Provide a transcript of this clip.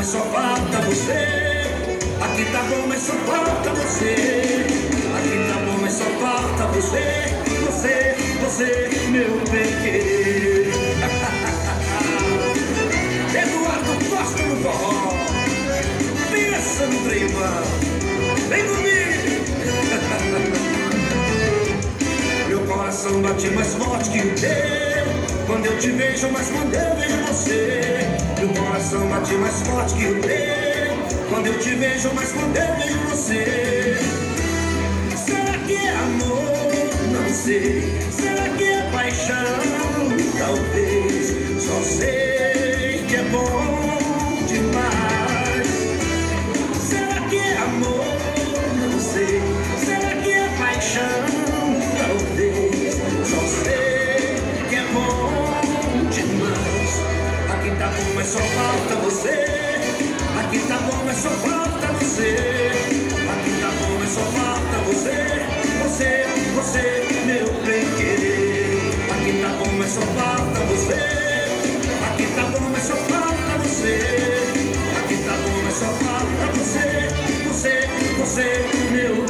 mas só falta você. Aqui tá bom, mas só falta você. Aqui tá bom, mas só falta você. Você, meu bem-querer. Eduardo Costa no forró. Pensa no trem, vem comigo. Meu coração bate mais forte que o teu quando eu te vejo, mas quando eu vejo você. Meu coração bate mais forte que o teu quando eu te vejo, mas quando eu vejo você. Será que é amor? Não sei. Será que é paixão? Talvez. Só sei que é bom demais. Será que é amor? Não sei. Será que é paixão? Talvez. Só sei que é bom demais. Aqui tá bom, mas só falta você. Aqui tá bom, mas só falta você. Aqui tá bom, mas só falta você. Você, meu bem-querer. Aqui tá bom, mas só falta você. Aqui tá bom, mas só falta você. Aqui tá bom, mas só falta você. Você, meu